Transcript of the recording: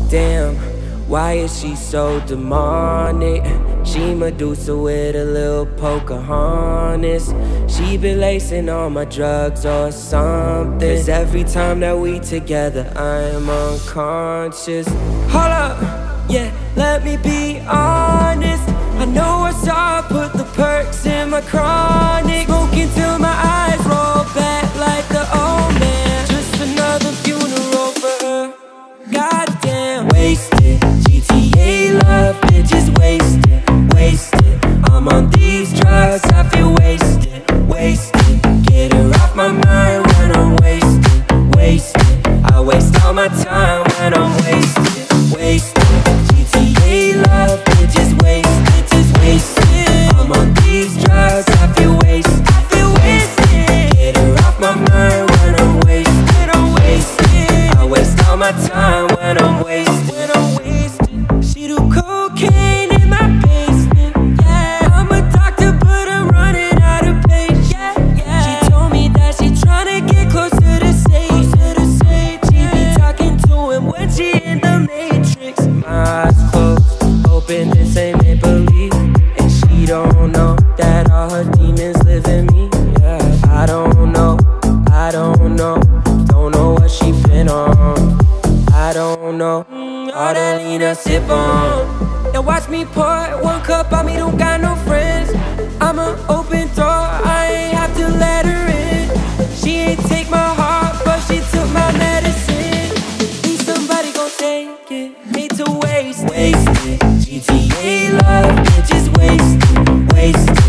Damn, why is she so demonic? She Medusa with a little Pocahontas. She been lacing all my drugs or something. Cause every time that we together, I am unconscious. Hold up, yeah, let me be honest. I know I saw her put the perks in my chronic. Smoking till my eyes roll back like the old man. Just another funeral for her. Goddamn, wasted. GTA love, bitches wasted, wasted. I'm on these drugs, I feel wasted, wasted. Get her off my mind when I'm wasted, wasted. I waste all my time when I'm wasted, wasted. GTA love, bitches wasted, bitches wasted. I'm on these drugs, I feel wasted, I feel wasted. Get her off my mind when I'm wasted, I'm wasted. I waste all my time when I'm wasted, when I'm wasted. She do cocaine in my basement, yeah. I'm a doctor but I'm running out of patience, yeah. She told me that she tryna get closer to safe, she be talking to him when she in the matrix. My eyes closed, hoping this ain't make believe. And she don't know that all her demons live in me, yeah. I don't know, I don't know, don't know what she been on. I don't know, all that lean I sip on. Now watch me pour one cup on me, don't got no friends. I'm an open door, I ain't have to let her in. She ain't take my heart, but she took my medicine. Need somebody gon' take it, hate to waste it. Wasted, GTA love, bitches wasted, wasted.